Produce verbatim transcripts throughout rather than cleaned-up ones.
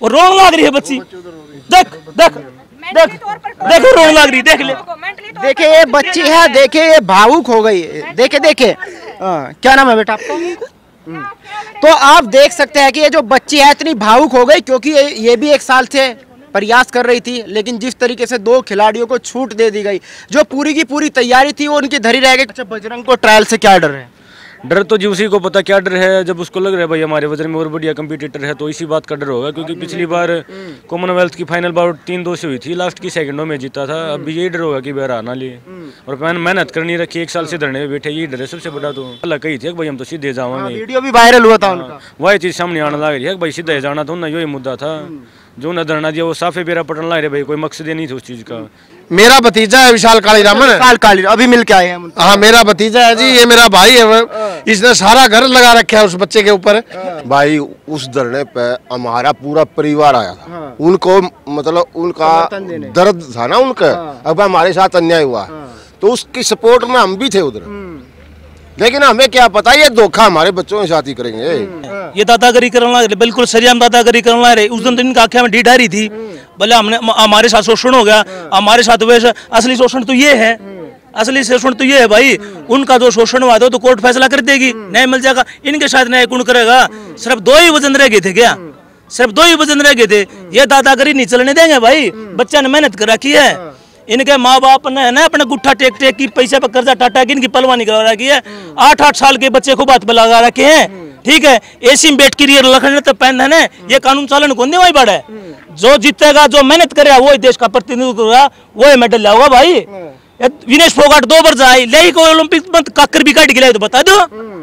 और रोने लग रही है बच्ची। देख देख देख देखो रोने लग रही, देख ले। देखिए ये बच्ची है, देखिए ये भावुक हो गई। देखे देखे क्या नाम है बेटा आपका? तो आप देख सकते हैं कि ये जो बच्ची है इतनी भावुक हो गई, क्योंकि ये, ये भी एक साल से प्रयास कर रही थी, लेकिन जिस तरीके से दो खिलाड़ियों को छूट दे दी गई, जो पूरी की पूरी तैयारी थी वो उनकी धरी रह गई। अच्छा, बजरंग को ट्रायल से क्या डर है? डर तो जी उसी को पता क्या डर है, जब उसको लग रहा है भाई हमारे वजन में और बढ़िया कंपटीटर है, तो इसी बात का डर होगा। क्योंकि पिछली बार कॉमनवेल्थ की फाइनल बाउट तीन दो से हुई थी, लास्ट की सेकंडों में जीता था। अब यही डर होगा कि बार आना लिए, और मैंने मेहनत करनी रखी, एक साल से धरने में बैठे, यही डर है सबसे बड़ा। तो अल्लाह कही थी भाई हम तो सीधे जावांगे, वीडियो भी वायरल हुआ था उनका, वही चीज सामने आने लग रही है भाई सीधे जाना था ना, यही मुद्दा था। जो न धरना दिया वो साफे बेरा पटन ला रहे भाई, कोई मकसद नहीं था उस चीज का। मेरा भतीजा है विशाल कालीरामन, विशाल काली अभी मिल के आए हैं। हाँ मेरा भतीजा है जी, ये मेरा भाई है, इसने सारा घर लगा रखा है उस बच्चे के ऊपर। भाई उस धरने पे हमारा पूरा परिवार आया था, उनको मतलब उनका दर्द था ना उनका, अब हमारे साथ अन्याय हुआ तो उसकी सपोर्ट में हम भी थे उधर, लेकिन हमें क्या पता ये धोखा हमारे बच्चों के साथ ही करेंगे। ये दादागिरी करने लग रहे, बिल्कुल सरियाम दादागिरी करने लग रहे। उस दिन तो इनका आंखें में ढीठ आ रही थी, बोले हमने हमारे साथ शोषण हो गया, हमारे साथ वैसे। असली शोषण तो ये है, असली शोषण तो ये है भाई, उनका जो शोषण हुआ था तो कोर्ट फैसला कर देगी, न्याय मिल जाएगा। इनके साथ न्याय कौन करेगा? सिर्फ दो ही वजन रह गए थे क्या? सिर्फ दो ही वजन रह गए थे। ये दादागिरी नहीं चलने देंगे भाई, बच्चा ने मेहनत कर रखी है, इनके माँ बाप ने ना अपने गुट्ठा टेक टेक की पैसे पर कर्जा टाटा की इनकी पलवानी करा रखी है। आठ आठ साल के बच्चे को बात पे लगा रखे हैं, ठीक है। एसी में बैठ के लखन तो पहन है, ये कानून चालन कौन दे वही बड़ा है। जो जीतेगा, जो मेहनत करेगा, वो देश का प्रतिनिधित्व करेगा, वो मेडल लाओगा भाई। विनेश फोगाट दो बार जाए ले को ओलंपिक में काकर भी काट गिलाए, तो बता दो,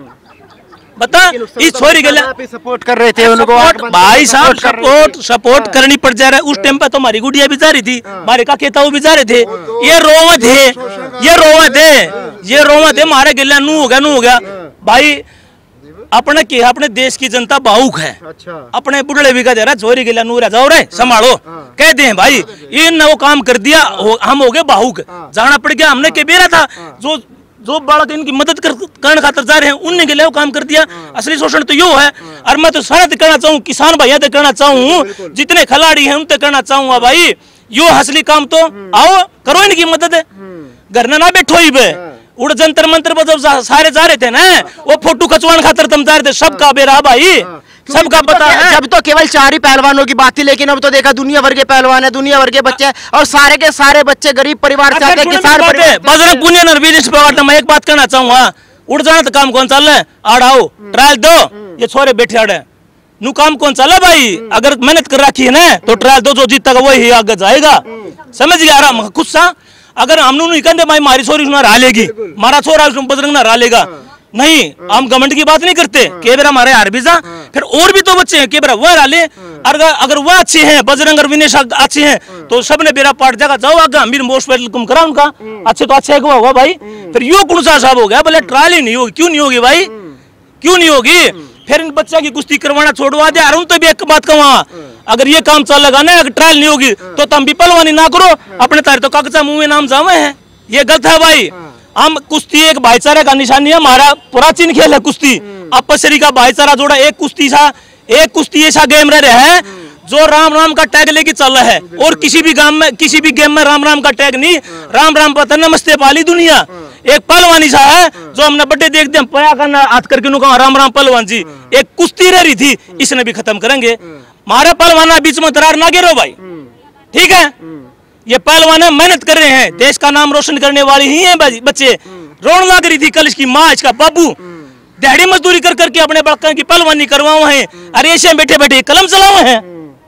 बता इस छोरी के लिए सपोर्ट कर रहे थे उनको भाई साहब। सपोर्ट सपोर्ट करनी पड़ जा रहा है। उस टाइम पे तो हमारी गुड़िया भी जा रही थी, हमारे का केता भी जा रहे थे। ये रोवा थे, ये रोवा थे, ये रोवा थे, मारे गिला नू हो गया, नू हो गया भाई। अपने के अपने देश की जनता भावुक है। अच्छा। अपने बुढ़े भी कह दे रहा छोरी गिला नू रह जाओ रे संभालो, कहते हैं भाई इन वो काम कर दिया, हम हो गए भावुक, जाना पड़ गया। हमने के बेरा था जो जो बालक इनकी मदद कर करने खातर जा रहे हैं, उनने के लिए वो काम कर दिया। असली शोषण तो यो है। और मैं तो सारा तक करना चाहूँ, किसान भैया तक करना चाहूँ, जितने खिलाड़ी हैं उन तक करना चाहूंगा भाई। यो असली काम तो आओ करो, इनकी मदद। घर में ना बैठो ही बे, उड़ जंतर मंत्र पर जब सारे जा रहे थे ना, वो फोटो खचवान खातर तुम जा रहे थे, सबका बेरा भाई, सबका पता है। जब तो केवल चार ही पहलवानों की बात थी, लेकिन अब तो देखा दुनिया भर के पहलवान है, दुनिया भर के बच्चे हैं, और सारे के सारे बच्चे गरीब परिवार से आते हैं, किसान परिवार। बजरंग पुनिया और विनेश फोगाट, मैं एक बात कहना चाहूंगा, उड़ जाना तो काम कौन चल रहा है? आड़ आओ ट्रायल दो, ये छोरे बैठे आड़े नू काम कौन चला भाई। अगर मेहनत कर रखी है ना तो ट्रायल दो, जो जीतेगा वही आगे जाएगा, समझ गया आराम खुद सा। अगर हम नहीं कहते भाई मारी छोरी रा लेगी, मारा छोरा बजरंग ना रा लेगा, नहीं, हम गवर्नमेंट की बात नहीं करते। के बेरा हमारे हार भी जा, फिर और भी तो बच्चे हैं, के बेरा वह डाले। अगर अगर वह अच्छे हैं, बजरंग और विनेश अच्छे हैं, तो सबने बेरा पाट जाएगा, जाओ आगे हम भी मोस्ट वेलकम करा उनका। अच्छे तो अच्छे हुआ भाई। फिर यो कौन सा साहब हो गया, बोले ट्रायल ही नहीं होगी, क्यों नहीं होगी भाई, क्यों नहीं होगी? फिर इन बच्चा की कुश्ती करवाना छोड़वा दे। और तो भी एक बात कहूँ, अगर ये काम चल लगा ना, अगर ट्रायल नहीं होगी तो तुम भी पलवानी ना करो, अपने तारे तो कागजा मुंह में नाम जावे हैं, ये गलत है भाई। हम कुश्ती एक भाईचारे का निशानी है, हमारा प्राचीन खेल है कुश्ती। आपसरी का भाईचारा जोड़ा, एक कुश्ती सा एक कुश्ती ऐसा गेम रह रहा है जो राम राम का टैग लेके चल रहा है, और किसी भी गांव में किसी भी गेम में राम राम का टैग नहीं, राम राम पता नमस्ते पाली दुनिया। एक पहलवानी सा है जो हमने बड्डे देखते हैं, पया करना हाथ करके नु कहा राम राम पहलवान जी। एक कुश्ती रह रही थी, इसने भी खत्म करेंगे। हमारे पहलवाना बीच में दरार ना गिरो भाई, ठीक है। ये पहलवान मेहनत कर रहे हैं, देश का नाम रोशन करने वाले ही हैं बच्चे। रोन लग रही थी कल इसकी माँ, इसका बाबू दिहाड़ी मजदूरी कर करके अपने बड़का की पहलवानी करवाओ हैं, अरे ऐसे बैठे बैठे कलम चलाओ हैं।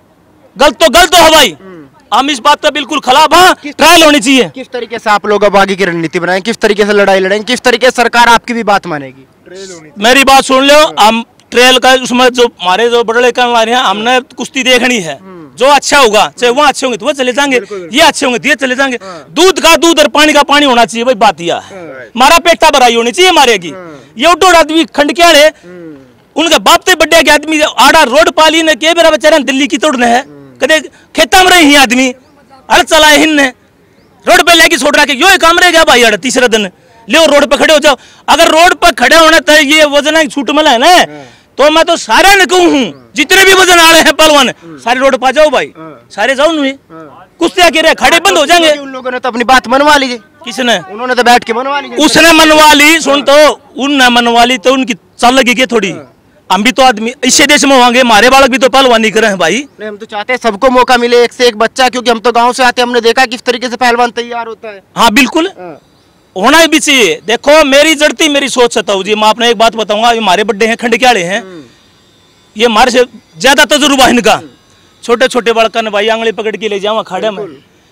गलत तो गलत है भाई, हम इस बात का बिल्कुल खिलाफ। हाँ, ट्रायल होनी चाहिए। किस तरीके से आप लोग अब आगे की रणनीति बनाएं, किस तरीके से लड़ाई लड़ेंगे, किस तरीके से सरकार आपकी भी बात मानेगी? मेरी बात सुन लो, हम ट्रेल का उसमें जो हमारे जो बड़े करने रहे हैं, हमने कुश्ती देखनी है। जो अच्छा होगा, चाहे वो अच्छे होंगे तो वो चले जाएंगे, ये अच्छे होंगे तो ये चले जाएंगे। दूध का दूध और पानी का पानी होना चाहिए भाई, बात यह है। हमारा पेटा भराई होनी चाहिए हमारे की। ये उठो आदमी खंड क्या है, उनके बाप से बड्डे के आदमी आड़ा रोड पाली ने के बेरा बेचारा दिल्ली की तोड़ने है, कदे खेता में रही आदमी अरे चलाए हिन ने रोड पे लेके छोड़ रहा के यो काम रह गया भाई। अड़ तीसरे दिन ले रोड पे खड़े हो जाओ। अगर रोड पे खड़े होने तो ये वजन छूट मिला है ना, तो मैं तो सारे ने कहूँ हूँ जितने भी वजन वाले हैं पहलवान सारे रोड पा जाओ भाई, सारे जाओ नहीं कुश्तियां के रहे खड़े बंद हो जाएंगे। उन लोगों ने तो अपनी बात मनवा ली। किसने? उन्होंने तो बैठ के मनवा ली। उसने मनवा ली, सुन तो उनने मनवा ली तो उनकी चल लगी थोड़ी। हम भी तो आदमी इसी देश में होंगे, हमारे बालक भी तो पहलवानी कर रहे हैं भाई। नहीं, हम तो चाहते हैं सबको मौका मिले, एक से एक बच्चा, क्योंकि हम तो गांव से आते हैं, हमने देखा किस तरीके से पहलवान तैयार होता है। हाँ बिल्कुल होना भी चाहिए। देखो मेरी जड़ती मेरी सोच सताऊ जी, मैं आपने एक बात बताऊंगा, हमारे बड्डे हैं खंडक्याले हैं, ये हमारे से ज्यादा तजुर्बा इनका। छोटे छोटे बालक ने भाई आंगली पकड़ के ले जाओ अखाड़े में।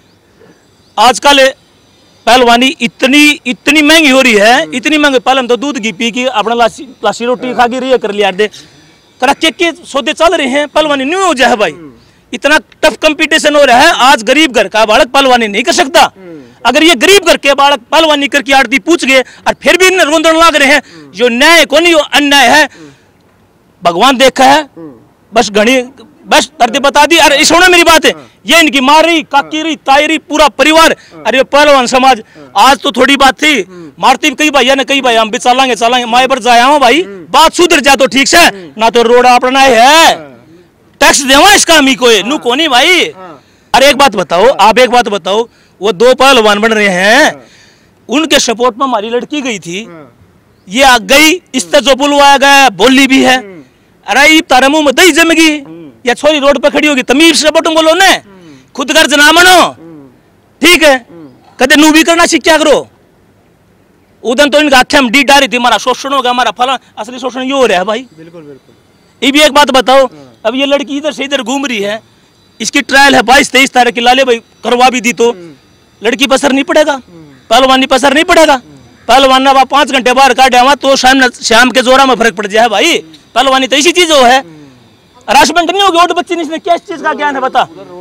आजकल पहलवानी इतनी इतनी महंगी हो रही है, इतनी महंगी। पहले हम तो दूध घी पी के अपना लासी लासी रोटी खा के रिया कर लिया दे करा के, के सौदे चल रहे हैं। पहलवानी नहीं हो जाए भाई, इतना टफ कंपटीशन हो रहा है। आज गरीब घर का बालक पहलवानी नहीं कर सकता। अगर ये गरीब घर के बालक पहलवानी करके आरती पूछ गए और फिर भी रोंदन लाग रहे हैं, जो न्याय को नहीं अन्याय है भगवान देखा है। बस घनी बस दर्द बता दी। अरे सुनो मेरी बात है, ये इनकी मारी काकीरी तायरी पूरा परिवार, अरे पहलवान समाज आज तो थोड़ी बात थी, मारती कई भाई ने कई भाई हम भी चलांगे चलांगे माए पर जाया हूँ भाई, बात सुधर जा तो ठीक से, ना तो रोड अपना है टैक्स देवा इसका हमी को नू को नहीं भाई। अरे एक बात बताओ, आप एक बात बताओ, वो दो पहलवान बन रहे हैं, उनके सपोर्ट में हमारी लड़की गई थी, ये आ गई, इस तरह जो बुलवाया गया बोली भी है। अरे तारे मुंह में दही जमेगी, या छोरी रोड पर खड़ी होगी तमीज से बटू बोलो ने, खुद गर्ज ना मनो, ठीक है, कदे नू भी करना सीख क्या करो। उदन तो इनका आख्या डी डारी थी, हमारा शोषण होगा, हमारा फला, असली शोषण ये हो रहा है भाई। बिल्कुल बिल्कुल। ये भी एक बात बताओ, अब ये लड़की इधर से इधर घूम रही है, इसकी ट्रायल है बाईस तेईस तारीख की, लाले भाई करवा भी दी तो लड़की पर असर नहीं पड़ेगा, पहलवानी पर असर नहीं पड़ेगा। पहलवान अब पांच घंटे बाहर काटे हुआ तो शाम शाम के जोरा में फर्क पड़ जाए भाई। पहलवानी तो इसी चीज हो है, हरासमेंट नहीं होगी। और बच्ची ने क्या चीज का ज्ञान है बता,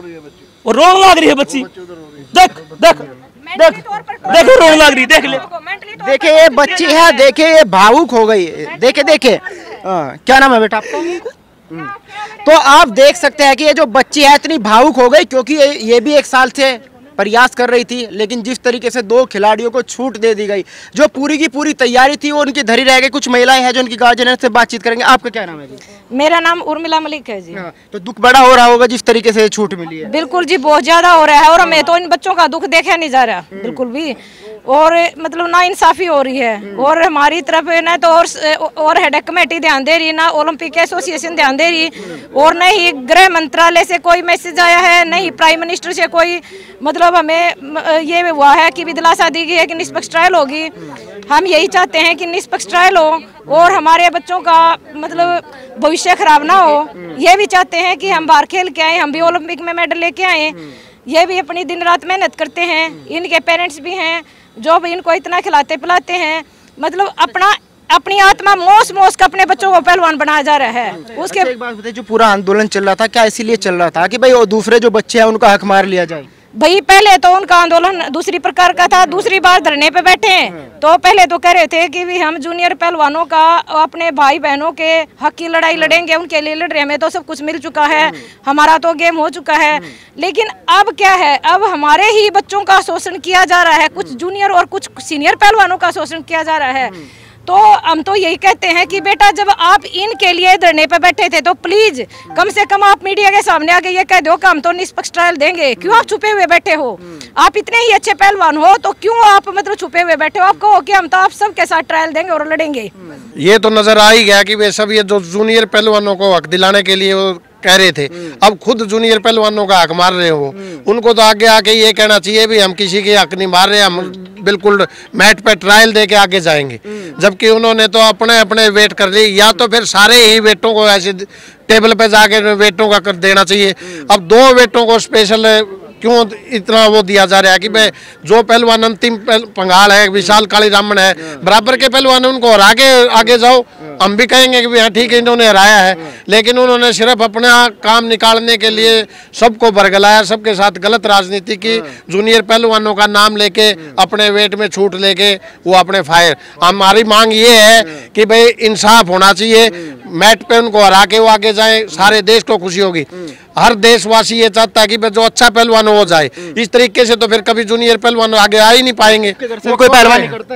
वो रोन लाग रही है बच्ची, देख देख देख देखो रोन लाग रही, देख ले। देखे ये बच्ची है, देखे ये भावुक हो गई है, देखे देखे क्या नाम है बेटा आपका? तो आप देख सकते हैं कि ये जो बच्ची है इतनी भावुक हो गई, क्योंकि ये, ये भी एक साल से प्रयास कर रही थी, लेकिन जिस तरीके से दो खिलाड़ियों को छूट दे दी गई, जो पूरी की पूरी तैयारी थी वो उनकी धरी रह गई। कुछ महिलाएं हैं जो उनकी गार्जियन से बातचीत करेंगे। आपका क्या नाम है जी? मेरा नाम उर्मिला मलिक है जी। हाँ, तो दुख बड़ा हो रहा होगा जिस तरीके से छूट मिली है। बिल्कुल जी, बहुत ज्यादा हो रहा है, और हमें तो इन बच्चों का दुख देखा नहीं जा रहा बिल्कुल भी, और मतलब ना इंसाफी हो रही है। और हमारी तरफ ना तो और और हेडेक कमेटी ध्यान दे रही है, ना ओलंपिक एसोसिएशन ध्यान दे रही, और न ही गृह मंत्रालय से कोई मैसेज आया है, न ही प्राइम मिनिस्टर से कोई मतलब हमें ये हुआ है कि भी दिलासा दी गई है कि निष्पक्ष ट्रायल होगी। हम यही चाहते हैं कि निष्पक्ष ट्रायल हो और हमारे बच्चों का मतलब भविष्य खराब ना हो। ये भी चाहते हैं कि हम बाहर खेल के आए, हम भी ओलंपिक में मेडल लेके आए। ये भी अपनी दिन रात मेहनत करते हैं, इनके पेरेंट्स भी हैं जो भी इनको इतना खिलाते पिलाते हैं, मतलब अपना अपनी आत्मा मोस मोस का अपने बच्चों को पहलवान बनाया जा रहा है। उसके अच्छा, एक बात बताइए, जो पूरा आंदोलन चल रहा था क्या इसीलिए चल रहा था कि भाई वो दूसरे जो बच्चे हैं उनका हक मार लिया जाए? भाई पहले तो उनका आंदोलन दूसरी प्रकार का था, दूसरी बार धरने पे बैठे हैं। तो पहले तो कह रहे थे कि भी हम जूनियर पहलवानों का अपने भाई बहनों के हक की लड़ाई लड़ेंगे, उनके लिए लड़ रहे हैं, हमें तो सब कुछ मिल चुका है, हमारा तो गेम हो चुका है। लेकिन अब क्या है, अब हमारे ही बच्चों का शोषण किया जा रहा है, कुछ जूनियर और कुछ सीनियर पहलवानों का शोषण किया जा रहा है। तो हम तो यही कहते हैं कि बेटा जब आप इनके लिए धरने पे बैठे थे तो प्लीज कम से कम आप मीडिया के सामने आके ये कह दो कि हम तो निष्पक्ष ट्रायल देंगे। क्यों आप छुपे हुए बैठे हो? आप इतने ही अच्छे पहलवान हो तो क्यों आप मतलब छुपे हुए बैठे हो? आप कहो कि हम तो आप सबके साथ ट्रायल देंगे और लड़ेंगे। ये तो नजर आ ही गया कि वे सब ये जो जूनियर पहलवानों को हक दिलाने के लिए वो कह रहे थे, अब खुद जूनियर पहलवानों का हक मार रहे हो। उनको तो आगे आके ये कहना चाहिए भी हम किसी के हक नहीं मार रहे, हम बिल्कुल मैट पे ट्रायल दे के आगे जाएंगे। जबकि उन्होंने तो अपने अपने वेट कर ली, या तो फिर सारे ही वेटों को ऐसे टेबल पे जाके वेटों का कर देना चाहिए। अब दो वेटों को स्पेशल क्यों इतना वो दिया जा रहा है कि भाई जो पहलवान अंतिम पंगाल है, विशाल काली रामन है, बराबर के पहलवान उनको हरा के आगे जाओ। हम भी कहेंगे कि हाँ ठीक है इन्होंने हराया है, लेकिन उन्होंने सिर्फ अपना काम निकालने के लिए सबको बरगलाया, सबके साथ गलत राजनीति की। जूनियर पहलवानों का नाम लेके अपने वेट में छूट लेके वो अपने फायर। हमारी मांग ये है कि भाई इंसाफ होना चाहिए, मैट पे उनको हरा के वो आगे जाए, सारे देश को खुशी होगी। हर देशवासी ये चाहता है कि जो अच्छा पहलवान हो जाए। इस तरीके से तो फिर कभी जूनियर पहलवान आगे आ ही नहीं पाएंगे। वो कोई पहलवान नहीं करता है।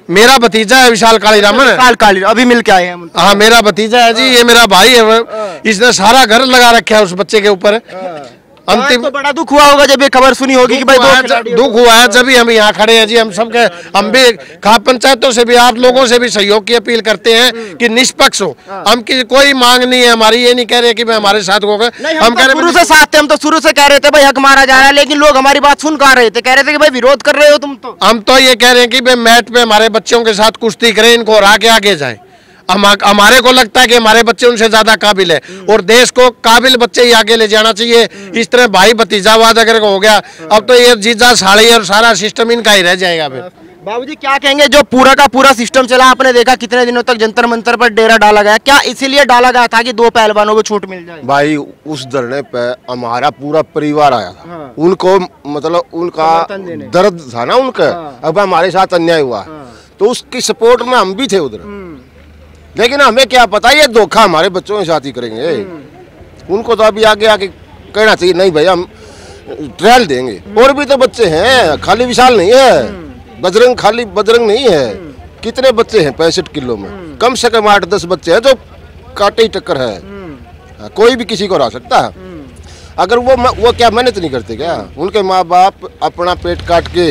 मेरा भतीजा है विशाल कालीरामन। काल काली अभी मिल के आए हैं हम। हाँ मेरा भतीजा है जी, ये मेरा भाई है, इसने सारा घर लगा रखा है उस बच्चे के ऊपर। अंतिम तो बड़ा दुख हुआ होगा जब ये खबर सुनी होगी कि भाई दो खिलाड़ी- दुख हुआ है, जब हम यहाँ खड़े हैं जी। हम सबके हम भी खाप पंचायतों से भी, आप लोगों से भी सहयोग की अपील करते हैं कि निष्पक्ष हो। हम की कोई मांग नहीं है हमारी, ये नहीं कह रहे कि मैं हमारे साथ होगा। हम कह रहे शुरू से साथ थे, हम तो शुरू से कह रहे थे भाई हक मारा जा रहा है, लेकिन लोग हमारी बात सुन कहा रहे थे, कह रहे थे कि भाई विरोध कर रहे हो तुम। तो हम तो ये कह रहे हैं कि भाई मैट पे हमारे बच्चों के साथ कुश्ती करें, इनको हरा के आगे जाए। हम हमारे को लगता है कि हमारे बच्चे उनसे ज्यादा काबिल है और देश को काबिल बच्चे ही आगे ले जाना चाहिए। इस तरह भाई भतीजावाद अगर हो गया, अब तो ये जीजा साड़ी और सारा सिस्टम इनका ही रह जाएगा। फिर बाबूजी क्या कहेंगे, जो पूरा का पूरा सिस्टम चला, आपने देखा कितने दिनों तक जंतर मंतर पर डेरा डाला गया, क्या इसीलिए डाला गया था कि दो पहलवानों को छूट मिल जाए? भाई उस धरने पे हमारा पूरा परिवार आया था। हाँ। उनको मतलब उनका समर्थन देने। दर्द था ना उनका। हाँ। अब हमारे साथ अन्याय हुआ, तो उसकी सपोर्ट में हम भी थे उधर। लेकिन हमें क्या पता ये धोखा हमारे बच्चों के साथ ही करेंगे। उनको तो अभी आगे आके कहना चाहिए नहीं भाई हम ट्रायल देंगे। और भी तो बच्चे हैं, खाली विशाल नहीं है, बजरंग खाली बजरंग नहीं है। कितने बच्चे हैं पैंसठ किलो में, कम से कम आठ दस बच्चे हैं जो काटे ही टक्कर है। कोई भी किसी को हरा सकता है। अगर वो वो क्या मेहनत नहीं करते क्या? उनके माँ बाप अपना पेट काट के,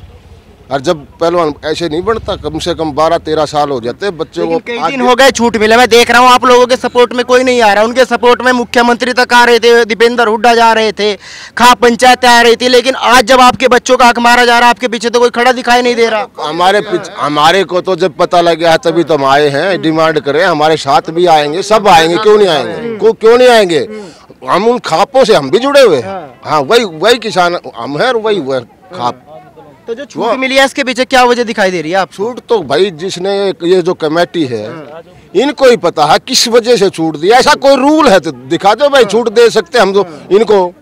और जब पहलवान ऐसे नहीं बनता, कम से कम बारह तेरह साल हो जाते बच्चों को। कई दिन हो गए छूट मिले, मैं देख रहा हूँ आप लोगों के सपोर्ट में कोई नहीं आ रहा। उनके सपोर्ट में मुख्यमंत्री तक आ रहे थे, दीपेंद्र हुड्डा जा रहे थे, खाप पंचायत आ रही थी, लेकिन आज जब आपके बच्चों का हक मारा जा रहा है, आपके पीछे तो कोई खड़ा दिखाई नहीं दे रहा। हमारे हमारे को तो जब पता लग गया तभी तो हम आए हैं, डिमांड करें हमारे साथ भी आएंगे, सब आएंगे, क्यों नहीं आएंगे? को क्यों नहीं आएंगे? हम उन खापों से हम भी जुड़े हुए हैं। हाँ वही वही किसान हम है, वही वही खाप। तो जो छूट मिली है इसके पीछे क्या वजह दिखाई दे रही है आप? छूट तो भाई जिसने ये जो कमेटी है इनको ही पता है किस वजह से छूट दिया। ऐसा कोई रूल है तो दिखा दो भाई, छूट दे सकते हम तो इनको।